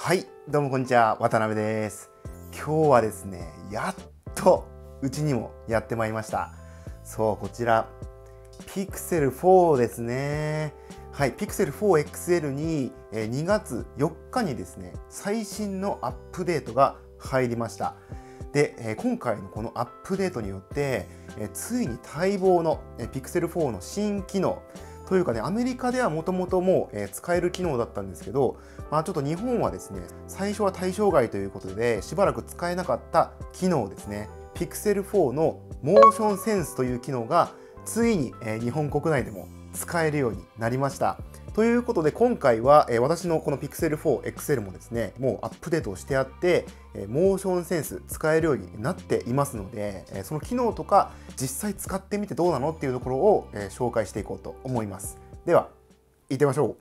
はい、どうもこんにちは、渡辺です。今日はですね、やっとうちにもやってまいりました。そう、こちら Pixel 4ですね。はい、Pixel 4 XL に2月4日にですね、最新のアップデートが入りました。で、今回のこのアップデートによってついに待望のPixel 4の新機能というかね、アメリカではもともともう使える機能だったんですけど、ちょっと日本はですね、最初は対象外ということでしばらく使えなかった機能ですね、Pixel 4のモーションセンスという機能がついに日本国内でも使えるようになりました。ということで今回は私のこの Pixel 4 XL もですね、もうアップデートをしてあってモーションセンス使えるようになっていますので、その機能とか実際使ってみてどうなのっていうところを紹介していこうと思います。では行ってみましょう。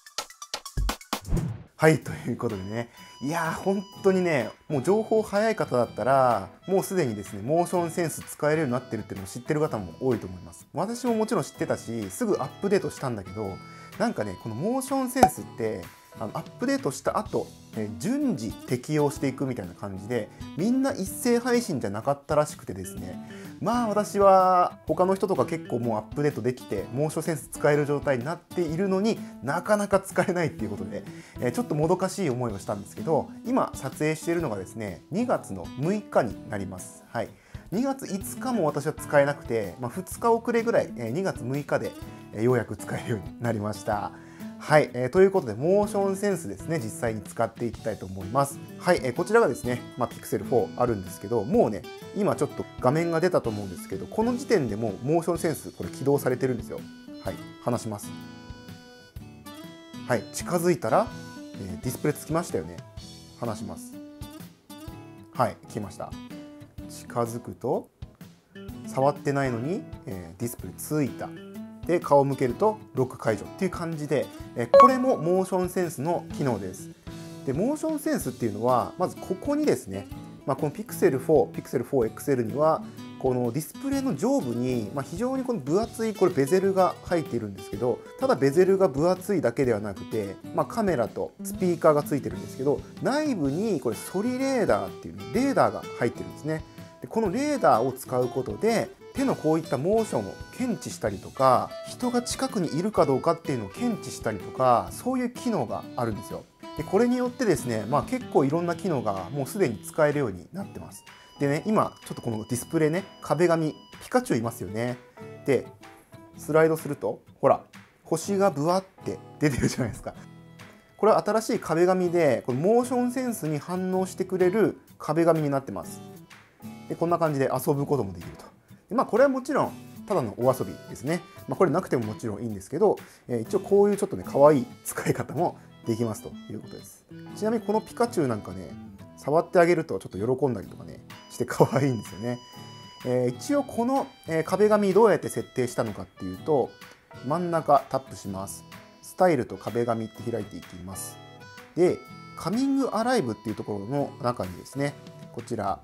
はい、ということでね、いやー本当にね、もう情報早い方だったらもうすでにですね、モーションセンス使えるようになってるっていうのを知ってる方も多いと思います。私ももちろん知ってたし、すぐアップデートしたんだけど、なんかね、このモーションセンスってアップデートした後、順次適用していくみたいな感じで、みんな一斉配信じゃなかったらしくてですね、私は他の人とか結構もうアップデートできてモーションセンス使える状態になっているのになかなか使えないっていうことで、ちょっともどかしい思いをしたんですけど、今撮影しているのがですね、2月の6日になります。はい、2月5日も私は使えなくて、2日遅れぐらい2月6日でようやく使えるようになりました。はい、ということでモーションセンスですね、実際に使っていきたいと思います。はい、こちらがですね、Pixel 4あるんですけど、もうね、今ちょっと画面が出たと思うんですけど、この時点でもうモーションセンスこれ起動されてるんですよ。はい、離します。はい、近づいたら、ディスプレイつきましたよね。離します。はい、来ました。近づくと触ってないのに、ディスプレイついた。で顔を向けるとロック解除っていう感じで、これもモーションセンスの機能です。でモーションセンスっていうのはまずここにですね、この Pixel 4 XL にはこのディスプレイの上部に、非常にこの分厚いこれベゼルが入っているんですけど、ただベゼルが分厚いだけではなくて、カメラとスピーカーがついてるんですけど、内部にこれソリレーダーっていうレーダーが入ってるんですね。でこのレーダーを使うことで手のこういったモーションを検知したりとか、人が近くにいるかどうかっていうのを検知したりとか、そういう機能があるんですよ。でこれによってですね、結構いろんな機能がもうすでに使えるようになってます。でね、今ちょっとこのディスプレイね、壁紙ピカチュウいますよね。でスライドするとほら星がブワって出てるじゃないですか。これは新しい壁紙で、このモーションセンスに反応してくれる壁紙になってます。でこんな感じで遊ぶこともできると。でこれはもちろんただのお遊びですね。これなくてももちろんいいんですけど、一応こういうちょっとね可愛い使い方もできますということです。ちなみにこのピカチュウなんかね、触ってあげるとちょっと喜んだりとかねして可愛いんですよね。一応この壁紙どうやって設定したのかっていうと、真ん中タップします。スタイルと壁紙って開いていきます。でカミングアライブっていうところの中にですね、こちら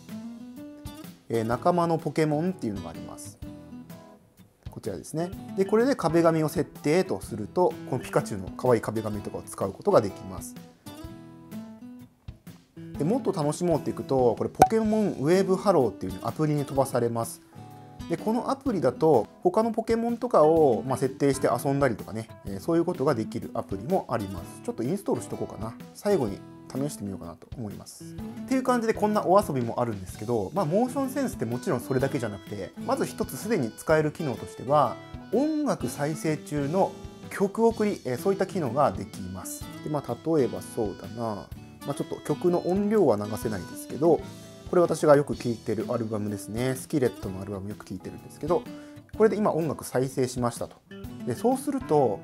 仲間のポケモンっていうのがあります。こちらですね。でこれで壁紙を設定とすると、このピカチュウの可愛い壁紙とかを使うことができます。でもっと楽しもうっていくと、これポケモンウェーブハローっていうアプリに飛ばされます。でこのアプリだと他のポケモンとかを設定して遊んだりとかね、そういうことができるアプリもあります。ちょっとインストールしとこうかな。最後に試してみようかなと思います。っていう感じでこんなお遊びもあるんですけど、モーションセンスってもちろんそれだけじゃなくて、まず一つすでに使える機能としては、音楽再生中の曲送り、そういった機能ができます。で例えばそうだな、ちょっと曲の音量は流せないですけど、これ私がよく聴いてるアルバムですね。スキレットのアルバムよく聴いてるんですけど、これで今音楽再生しましたと。でそうすると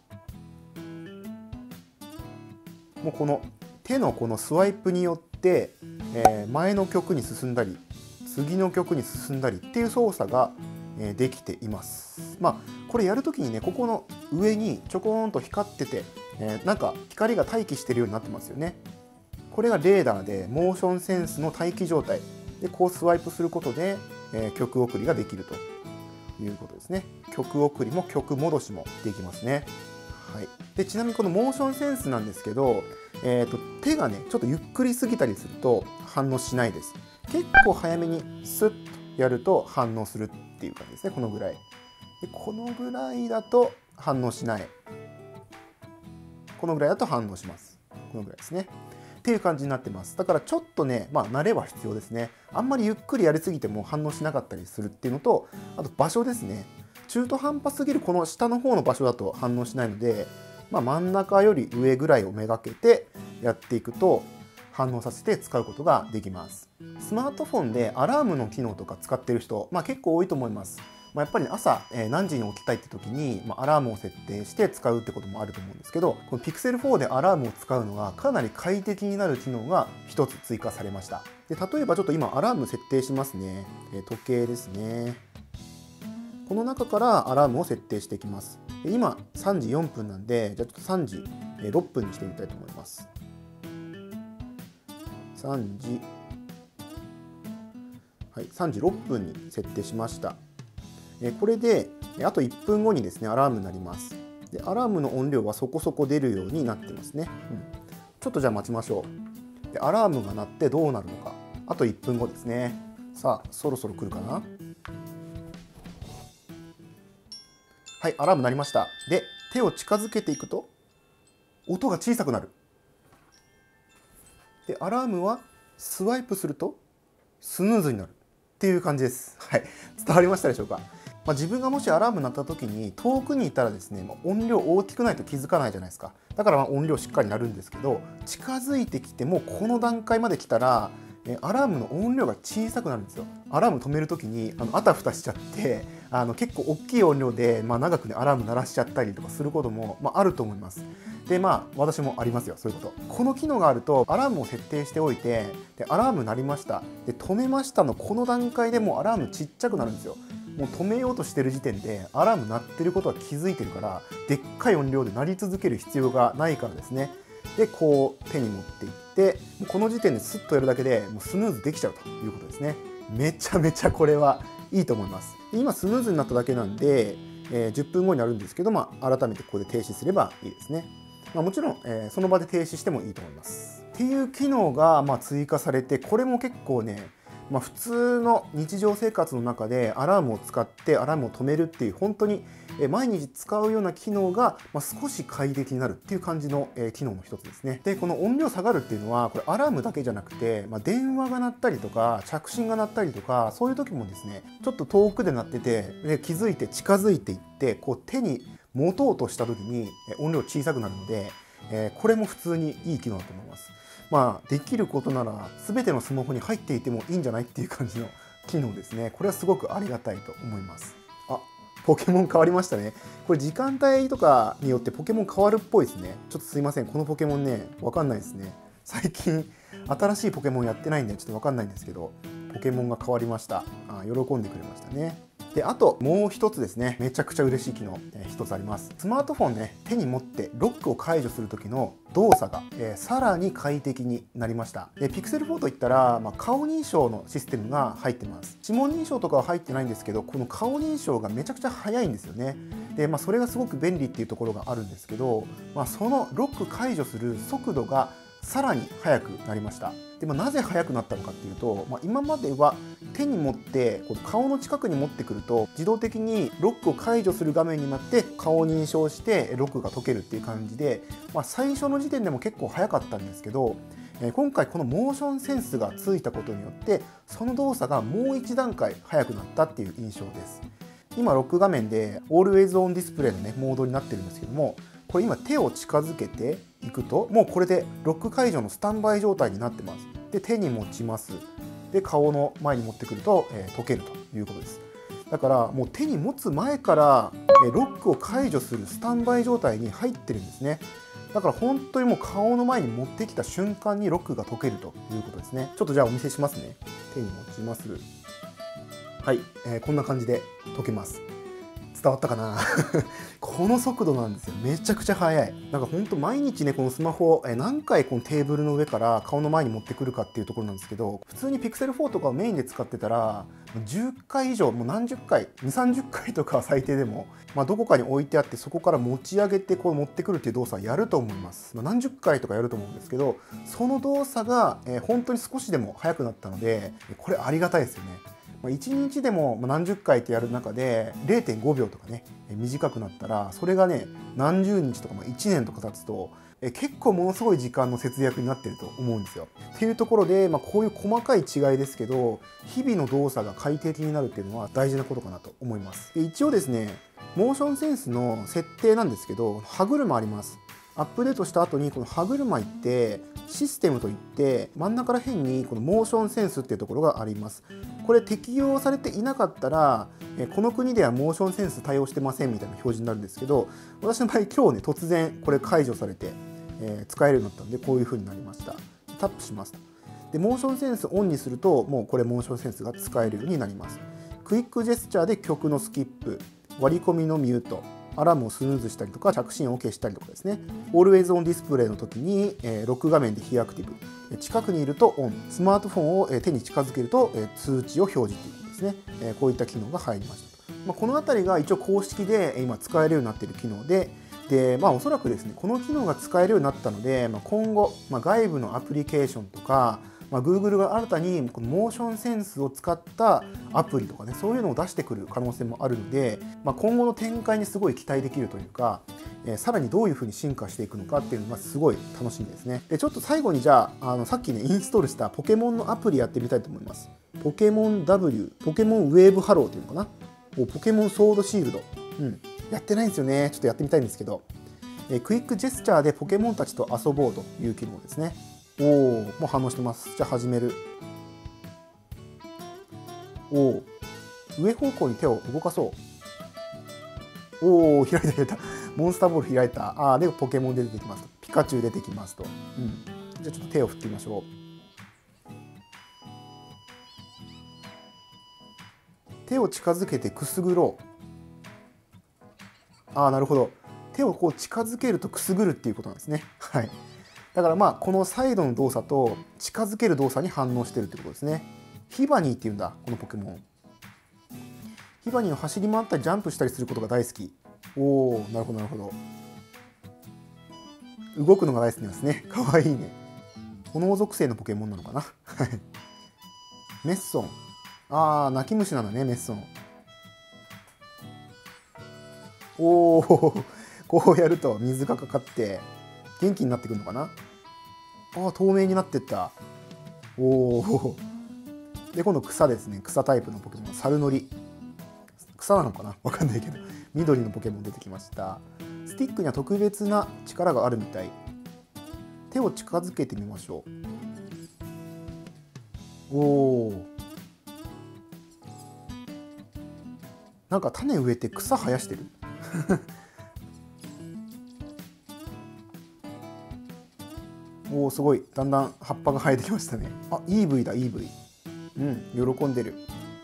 もうこの手のこのスワイプによって、前の曲に進んだり次の曲に進んだりっていう操作が、できています。これやるときにね、ここの上にちょこーんと光ってて、なんか光が待機してるようになってますよね。これがレーダーでモーションセンスの待機状態で、こうスワイプすることで、曲送りができるということですね。曲送りも曲戻しもできますね。 はい、でちなみにこのモーションセンスなんですけど、手がねちょっとゆっくりすぎたりすると反応しないです。結構早めにスッとやると反応するっていう感じですね。このぐらいで、このぐらいだと反応しない、このぐらいだと反応します。このぐらいですねっていう感じになってます。だからちょっとね、慣れは必要ですね。あんまりゆっくりやりすぎても反応しなかったりするっていうのと、あと場所ですね。中途半端すぎるこの下の方の場所だと反応しないので、真ん中より上ぐらいをめがけてやっていくと反応させて使うことができます。スマートフォンでアラームの機能とか使ってる人、結構多いと思います。やっぱり朝、何時に起きたいって時に、アラームを設定して使うってこともあると思うんですけど、この Pixel 4でアラームを使うのがかなり快適になる機能が一つ追加されました。で例えばちょっと今アラーム設定しますね。時計ですね。この中からアラームを設定していきます。今3時4分なんで、じゃあちょっと3時6分にしてみたいと思います。3時、はい、3時6分に設定しました。これであと1分後にですねアラームになります。でアラームの音量はそこそこ出るようになってますね。ちょっとじゃあ待ちましょう。でアラームが鳴ってどうなるのか、あと1分後ですね。さあそろそろ来るかな。はい、アラーム鳴りました。で手を近づけていくと音が小さくなる。でアラームはスワイプするとスヌーズになるっていう感じです。はい、伝わりましたでしょうか。自分がもしアラーム鳴った時に遠くにいたらですね、音量大きくないと気づかないじゃないですか。だから音量しっかり鳴るんですけど、近づいてきてもこの段階まで来たらアラームの音量が小さくなるんですよ。アラーム止める時にあたふたしちゃって結構大きい音量で、長くねアラーム鳴らしちゃったりとかすることも、あると思います。で私もありますよ、そういうこと。この機能があるとアラームを設定しておいて、でアラーム鳴りました、で止めましたのこの段階でもうアラームちっちゃくなるんですよ。もう止めようとしてる時点でアラーム鳴ってることは気づいてるから、でっかい音量で鳴り続ける必要がないからですね。でこう手に持っていって、この時点でスッとやるだけでもうスヌーズできちゃうということですね。めちゃめちゃこれはいいと思います。今スヌーズになっただけなんで、10分後になるんですけど、改めてここで停止すればいいですね。もちろん、その場で停止してもいいと思います。っていう機能が追加されて、これも結構ね、普通の日常生活の中でアラームを使ってアラームを止めるっていう本当に毎日使うような機能が少し快適になるっていう感じの機能の一つですね。でこの音量下がるっていうのはこれアラームだけじゃなくて、電話が鳴ったりとか着信が鳴ったりとかそういう時もですね、ちょっと遠くで鳴ってて気づいて近づいていってこう手に持とうとした時に音量小さくなるので、これも普通にいい機能だと思います。できることなら全てのスマホに入っていてもいいんじゃないっていう感じの機能ですね。これはすごくありがたいと思います。ポケモン変わりましたね。これ時間帯とかによってポケモン変わるっぽいですね。ちょっとすいません、このポケモンねわかんないですね。最近新しいポケモンやってないんでちょっとわかんないんですけど、ポケモンが変わりました。喜んでくれましたね。であともう一つですね、めちゃくちゃ嬉しい機能一つあります。スマートフォンね手に持ってロックを解除する時の動作が、さらに快適になりました。Pixel 4といったら、顔認証のシステムが入ってます。指紋認証とかは入ってないんですけど、この顔認証がめちゃくちゃ速いんですよね。でそれがすごく便利っていうところがあるんですけど、そのロック解除する速度がさらに速くなりました。でなぜ速くなったのかっていうと、今までは手に持ってこの顔の近くに持ってくると自動的にロックを解除する画面になって顔を認証してロックが解けるっていう感じで、最初の時点でも結構速かったんですけど、今回このモーションセンスがついたことによってその動作がもう一段階速くなったっていう印象です。今ロック画面で Always on Display のねモードになってるんですけども、これ今手を近づけていくともうこれでロック解除のスタンバイ状態になってます。で手に持ちます。で顔の前に持ってくると、解けるということです。だからもう手に持つ前からロックを解除するスタンバイ状態に入ってるんですね。だから本当にもう顔の前に持ってきた瞬間にロックが解けるということですね。ちょっとじゃあお見せしますね。手に持ちます。はい、こんな感じで解けます。 伝わったかなこの速度なんですよ。めちゃくちゃ速い。なんかほんと毎日ね、このスマホ何回このテーブルの上から顔の前に持ってくるかっていうところなんですけど、普通に Pixel 4とかをメインで使ってたら10回以上、もう何十回、2、30回とかは最低でも、どこかに置いてあってそこから持ち上げてこう持ってくるっていう動作はやると思います。何十回とかやると思うんですけど、その動作が本当に少しでも速くなったので、これありがたいですよね。1日でも何十回ってやる中で 0.5 秒とかね短くなったら、それがね何十日とか1年とか経つと結構ものすごい時間の節約になってると思うんですよ。っていうところで、こういう細かい違いですけど、日々の動作が快適になるっていうのは大事なことかなと思います。で一応ですね、モーションセンスの設定なんですけど、歯車あります。アップデートした後にこの歯車いってシステムといって、真ん中ら辺にこのモーションセンスっていうところがあります。これ適用されていなかったらこの国ではモーションセンス対応してませんみたいな表示になるんですけど、私の場合今日ね突然これ解除されて使えるようになったので、こういう風になりました。タップしますと。でモーションセンスオンにすると、もうこれモーションセンスが使えるようになります。クイックジェスチャーで曲のスキップ、割り込みのミュート、アラームをスヌーズしたりとか着信を消したりとかですね。Always on Display の時にロック画面で非アクティブ、近くにいるとオン、スマートフォンを手に近づけると通知を表示ということですね。こういった機能が入りましたと。この辺りが一応公式で今使えるようになっている機能で、おそらくですね、この機能が使えるようになったので、今後、外部のアプリケーションとか、Google が新たにこのモーションセンスを使ったアプリとかね、そういうのを出してくる可能性もあるので、今後の展開にすごい期待できるというか、さらにどういうふうに進化していくのかっていうのがすごい楽しみですね。でちょっと最後にじゃあ、さっきねインストールしたポケモンのアプリやってみたいと思います。ポケモン W、ポケモンウェーブハローっていうのかな、ポケモンソードシールド、やってないんですよね。ちょっとやってみたいんですけど、クイックジェスチャーでポケモンたちと遊ぼうという機能ですね。おお、もう反応してます。じゃあ始める。おお、上方向に手を動かそう。おお、開いた開いた。モンスターボール開いた。でポケモンで出てきますと。ピカチュウ出てきますと。じゃあちょっと手を振ってみましょう。手を近づけてくすぐろう。なるほど。手をこう近づけるとくすぐるっていうことなんですね。はい。だからこのサイドの動作と近づける動作に反応してるってことですね。ヒバニーっていうんだ、このポケモン。ヒバニーの走り回ったりジャンプしたりすることが大好き。おお、なるほどなるほど。動くのが大好きなんですね。かわいいね。炎属性のポケモンなのかな。メッソン。泣き虫なんだね、メッソン。おお、こうやると水がかかって元気になってくるのかな。透明になってった。おお。で今度草ですね。草タイプのポケモン、サルノリ。草なのかな、わかんないけど緑のポケモン出てきました。スティックには特別な力があるみたい。手を近づけてみましょう。おお。なんか種植えて草生やしてる。おお、すごい。だんだん葉っぱが生えてきましたね。EV だ EV。喜んでる。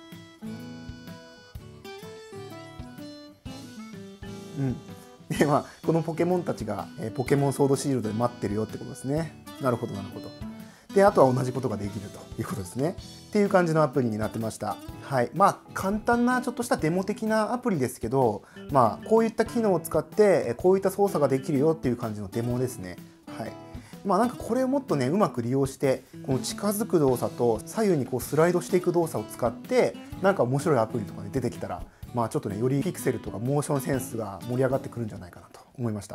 でこのポケモンたちがポケモンソードシールドで待ってるよってことですね。なるほどなるほど。であとは同じことができるということですね。っていう感じのアプリになってました。はい。簡単なちょっとしたデモ的なアプリですけど、こういった機能を使ってこういった操作ができるよっていう感じのデモですね。はい。なんかこれをもっとねうまく利用して、この近づく動作と左右にこうスライドしていく動作を使ってなんか面白いアプリとかね出てきたら、ちょっとねよりピクセルとかモーションセンスが盛り上がってくるんじゃないかなと思いました。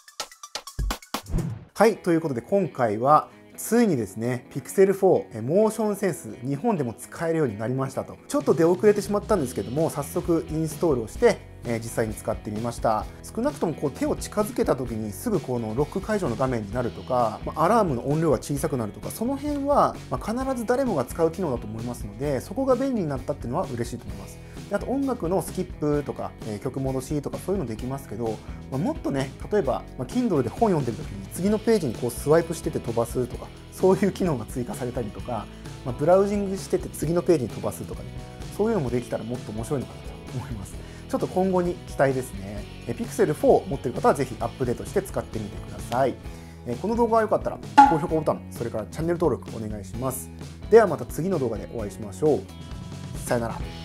はい、ということで今回はついにですね Pixel 4モーションセンス日本でも使えるようになりましたと。ちょっと出遅れてしまったんですけども、早速インストールをして実際に使ってみました。少なくともこう手を近づけた時にすぐこのロック解除の画面になるとか、アラームの音量が小さくなるとか、その辺は必ず誰もが使う機能だと思いますので、そこが便利になったっていうのは嬉しいと思います。あと音楽のスキップとか曲戻しとかそういうのできますけど、もっとね、例えば Kindle で本読んでる時に次のページにこうスワイプしてて飛ばすとか、そういう機能が追加されたりとか、ブラウジングしてて次のページに飛ばすとかね、そういうのもできたらもっと面白いのかなと思います。 ちょっと今後に期待ですね。Pixel 4持ってる方はぜひアップデートして使ってみてください。この動画が良かったら高評価ボタン、それからチャンネル登録お願いします。ではまた次の動画でお会いしましょう。さよなら。